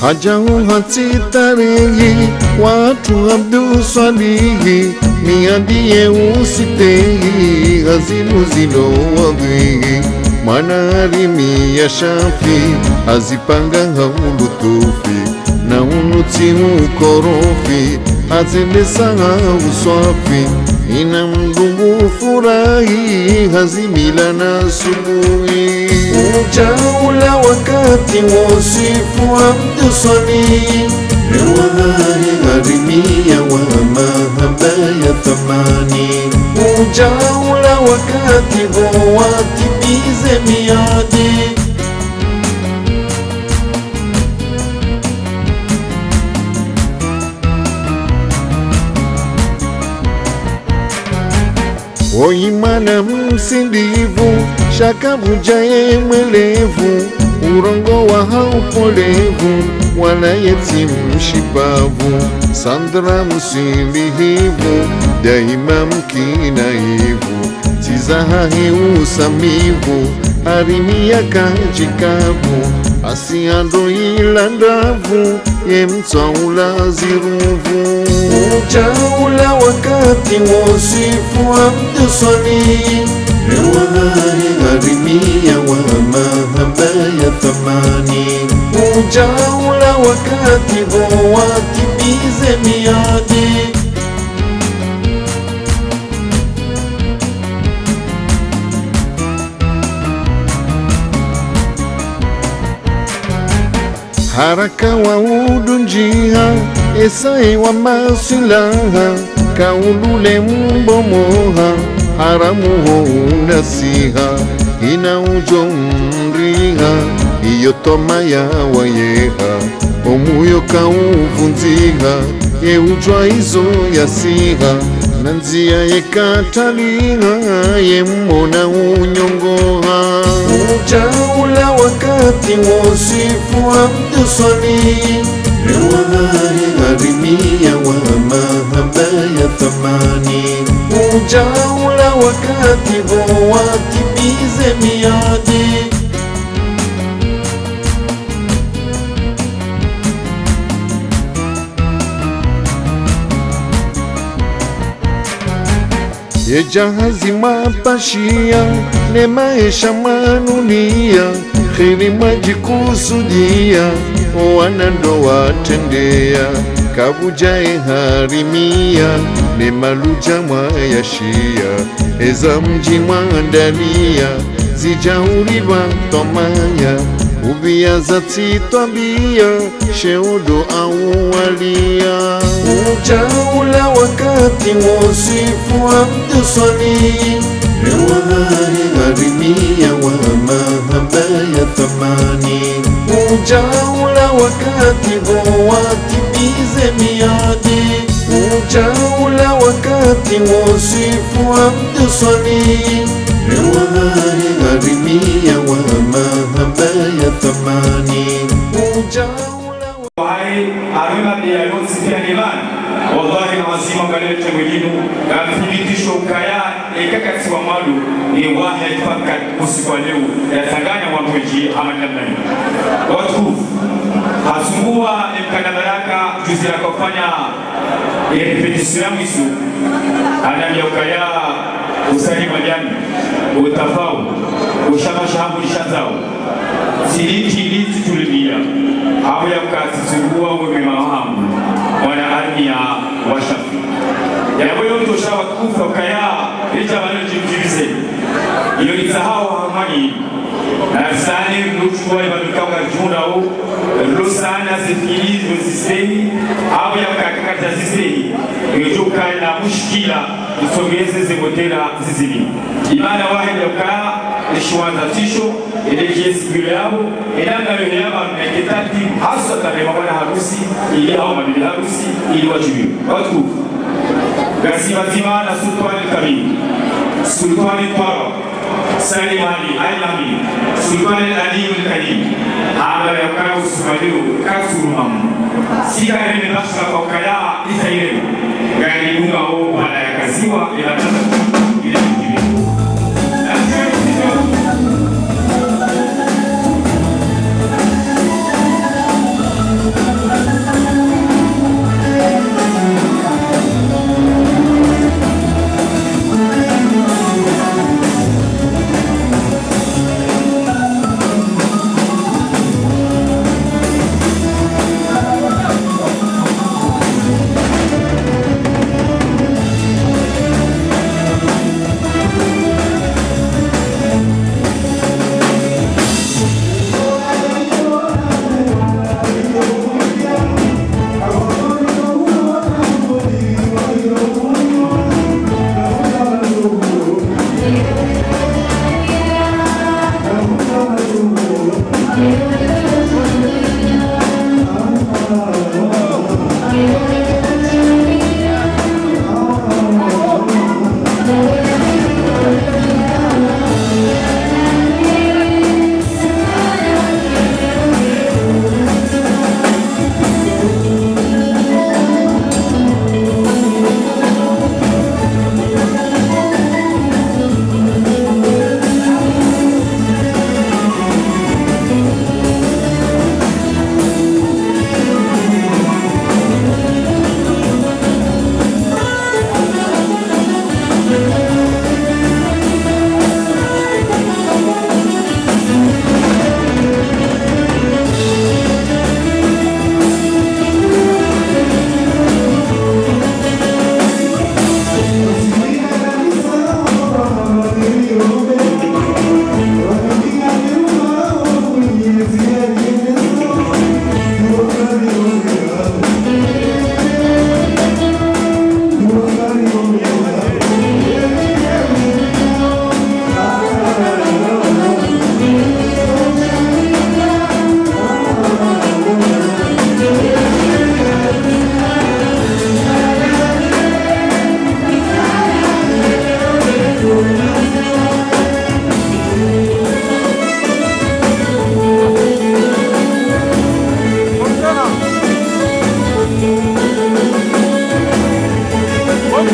Hajau hatitarehi watu abdu swalihi miadie usitehi hazinu zilo wadhihi manarimi ya shafi hazipanga haulutufi na unuti ukorofi hazelesa uswafi ina mdungu furahi hazimila na subuhi ujaula wakati wosifu abdu swalihi Rewahari harimia wa mahaba ya thamani ujaula wakati huo watimize miadi O imana msindivu shaka bujaye mwelevu urongo wa haupolevu wala yeti mshipavu sandra msilihivu daima mkinaivu tizahahi usamivu harimia kajikavu asiando ilandavu ye mtaula ziruvu ujaula wakati wosifu abdu swalihi Rewahari harimia wa mahaba ya thamani ujaula wakati huo watimize miadi haraka wa udunjiha esai wa masilaha kaulule mbomoha haramu ho unasiha ina ujomriha iyo toma ya wayeha omuyo kauvunziha ye ujwa izo yasiha nanzia ye kataliha ye mona unyongoha ujaula wakati wosifu abdu swalihi Rewahari harimia wa mahaba ya thamani ujaula wakati huo watimize miadi ye jahazi mapashia ne maisha manunia khiri majikusudia wanando watendea kabujae harimia ne maluja mwayashia eza mji mwandalia zijauliwa tomanya ubia za titwabia sheudo awalia ujaula wakati wosifu abdu swalihi Rewahari harimia wa mahaba ya thamani ujaula wakati huo watimize miadi ujaula wakati wosifu abdu swalihi Rewahari harimia wa mahaba ya thamani ujaula wahai aruna biya yosi pia nilani wallahi na wazima galete mwilinu thibitisho ukaya ikakati wa malu ni wahi alifaka usiku wa leo yatanganya mwamweji ama namnani watu hasungua mkana baraka juzi la kufanya repetisilamu isu anamia ukaya usani majani utafau ushamashahamu nishazao siliti lizi tulibia hapo ya mkasisungua uwe mahamu wana armi ya washafi yanaboyo mtu shawa kufa ukaya licha manyo jimjirize iyo nisahau hamani na sani mnuchukua ibadukawa juna u lusana zifilizi mziseni hapo ya mkakakata ziseni iyojuka na mushkila isogeze zimotela zizini imana wahidi ya ukaya nishuanza tisho ile kiesi bila yao inanga yote yaba mekitati hasa tarehe mabana harusi ili hao mabibi harusi ili wajibiwe watu gasi mazima na sultani kamili sultani Twara Salim Ali Ailami sultani Ali al-Karim hada ya ukaya usumaliu kasurumam sika ene bashka kwa ukaya isairenu gani bunga ho wala ya kaziwa ila tata ile kibibu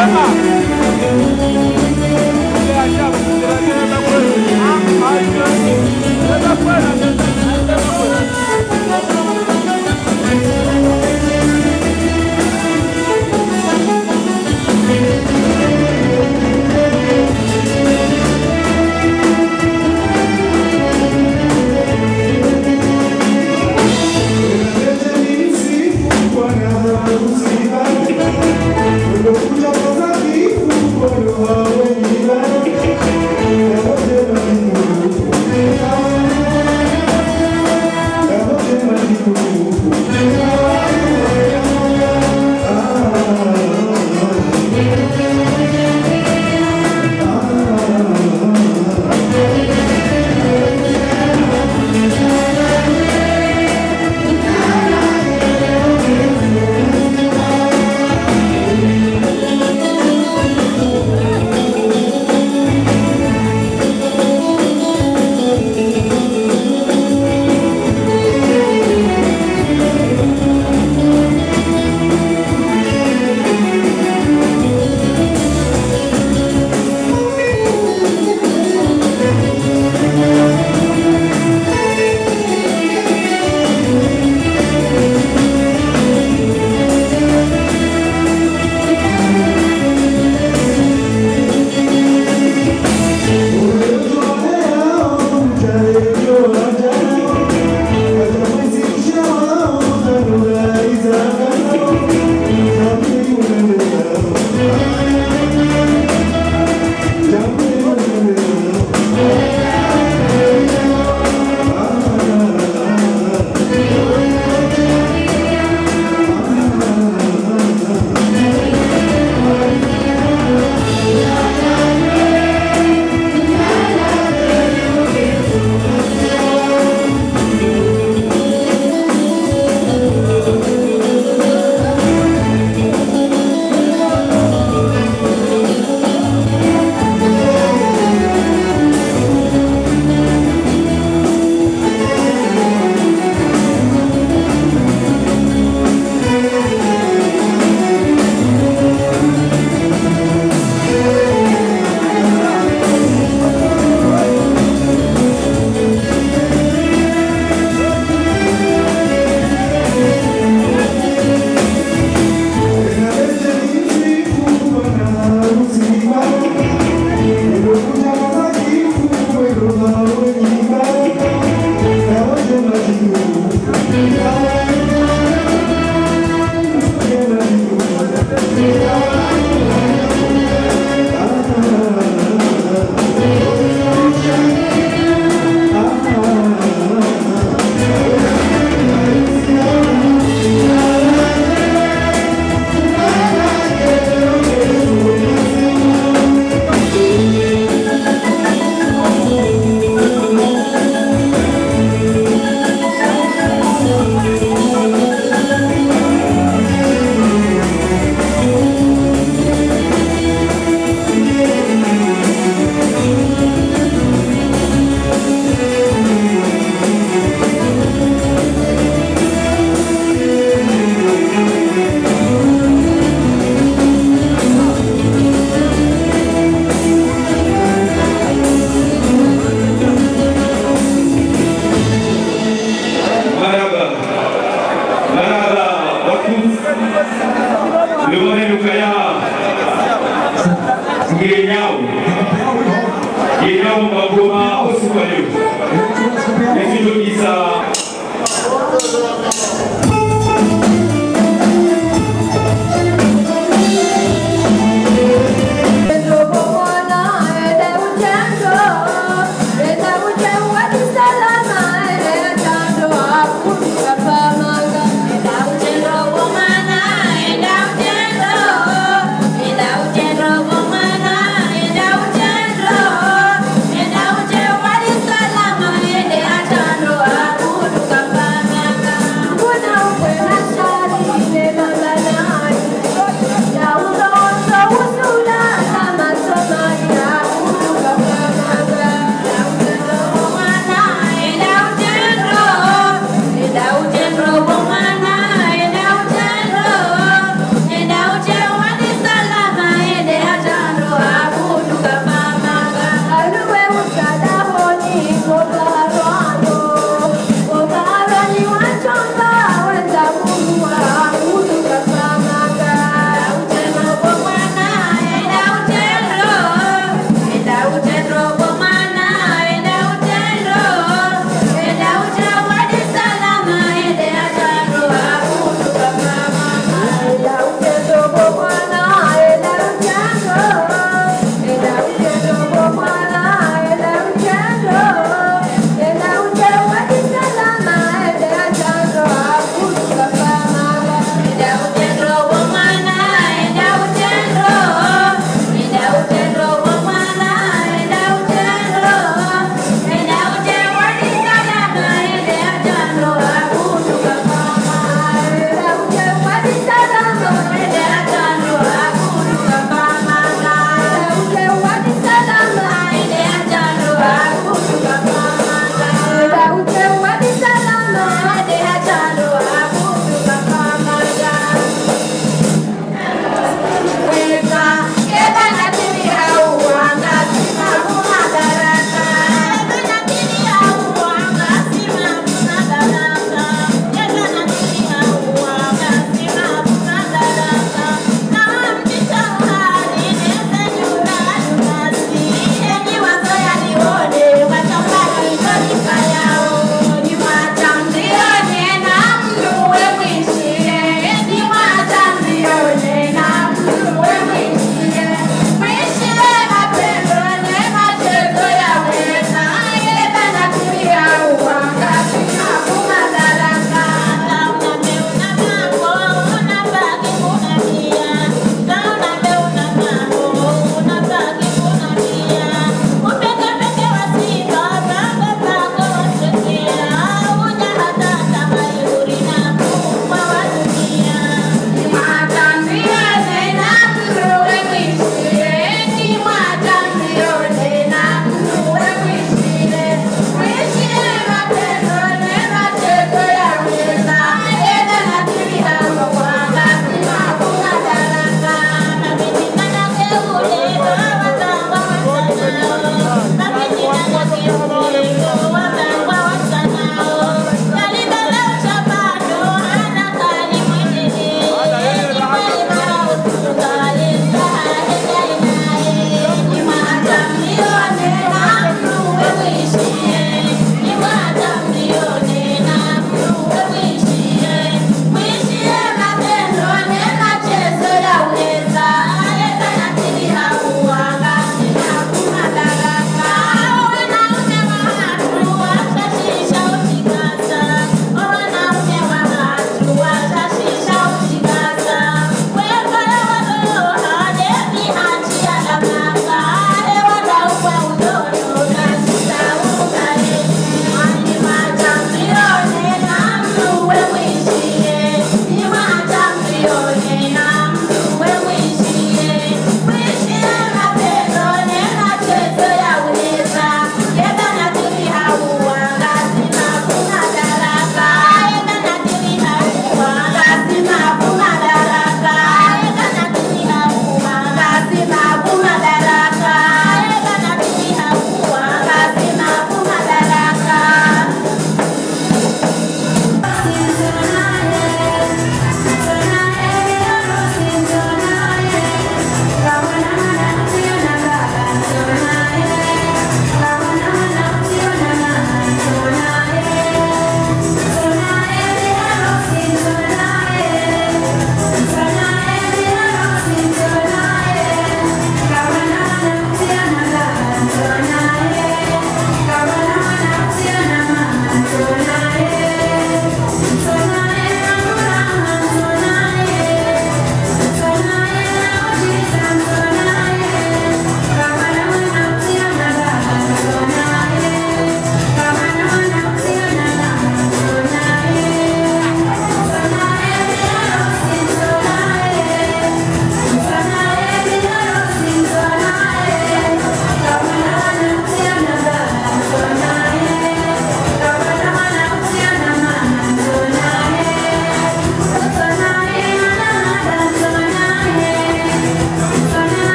Kuna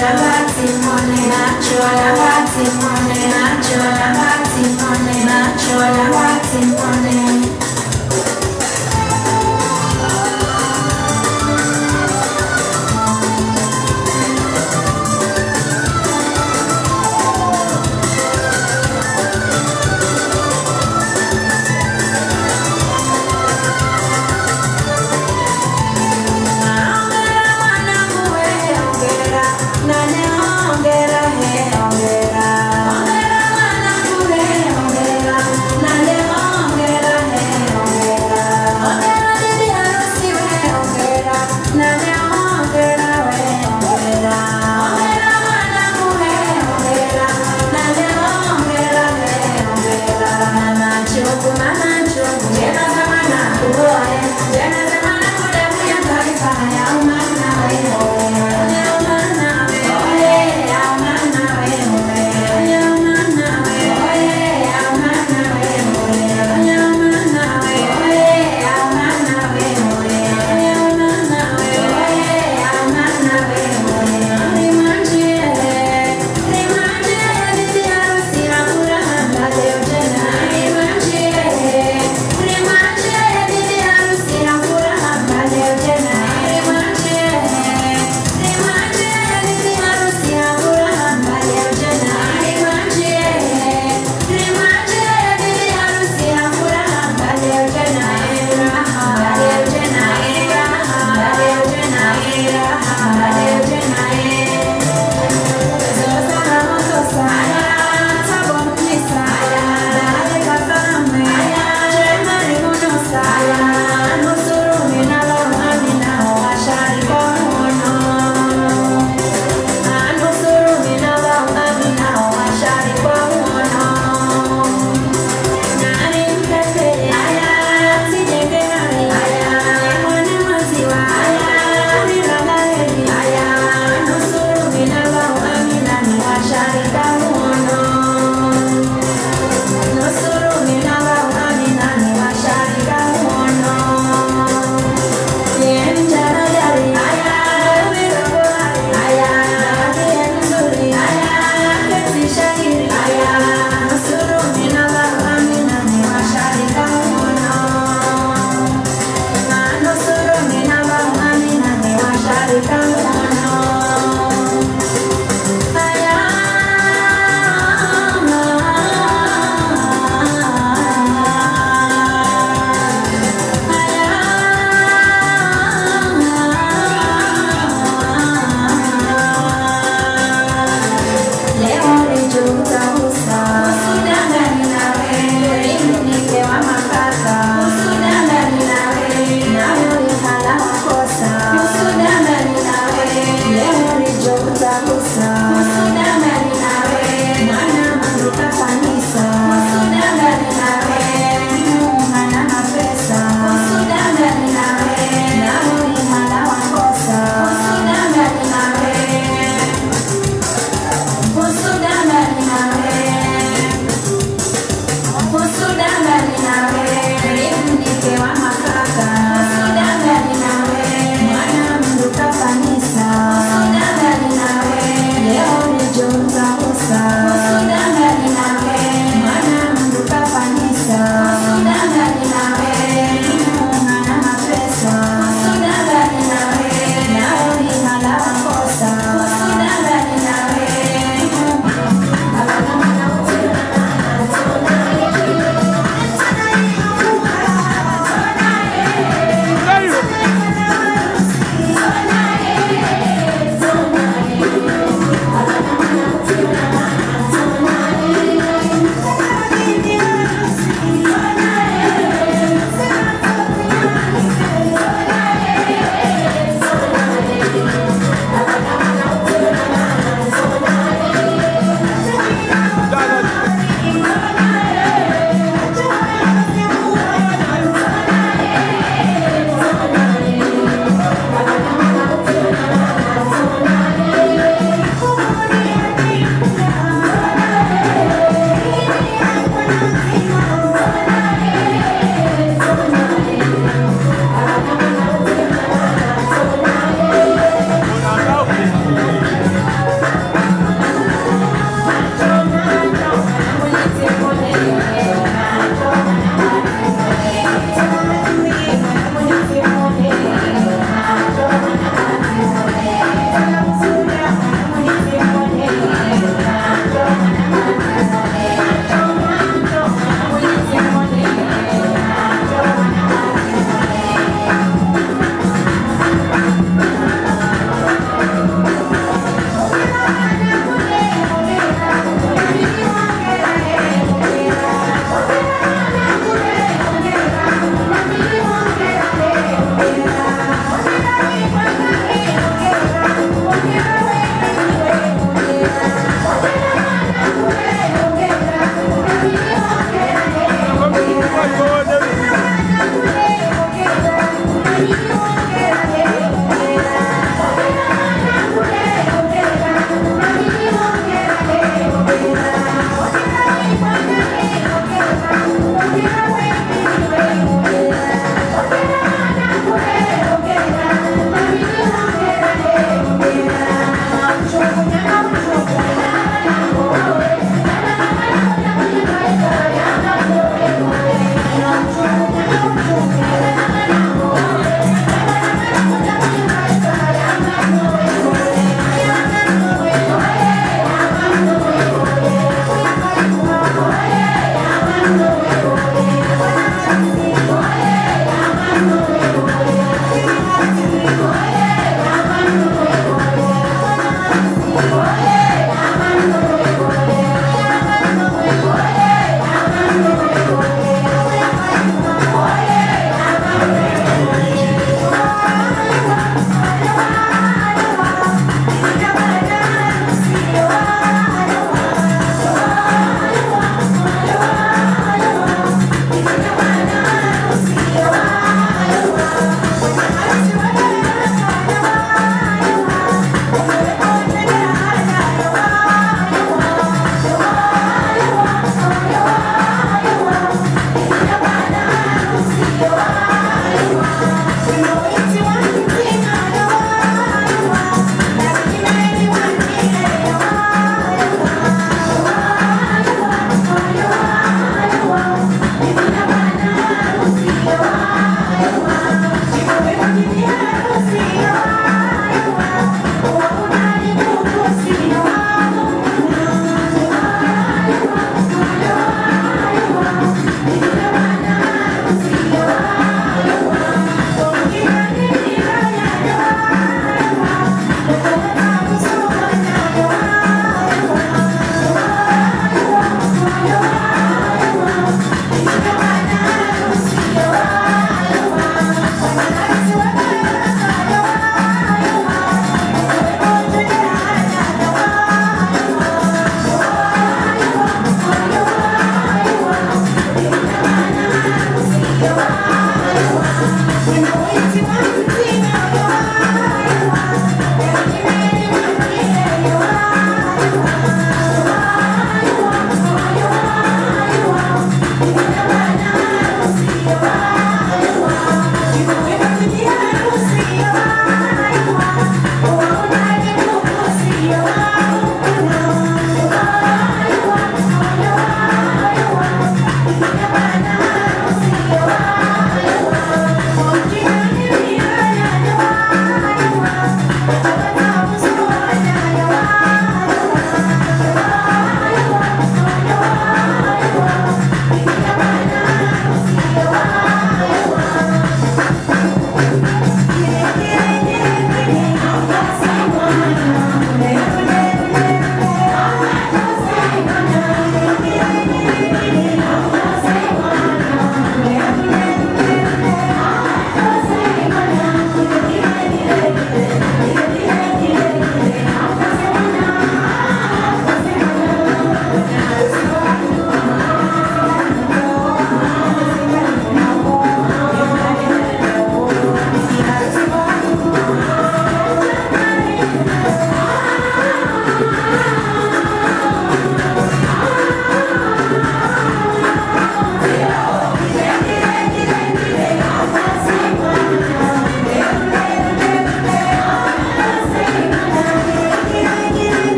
Nacho la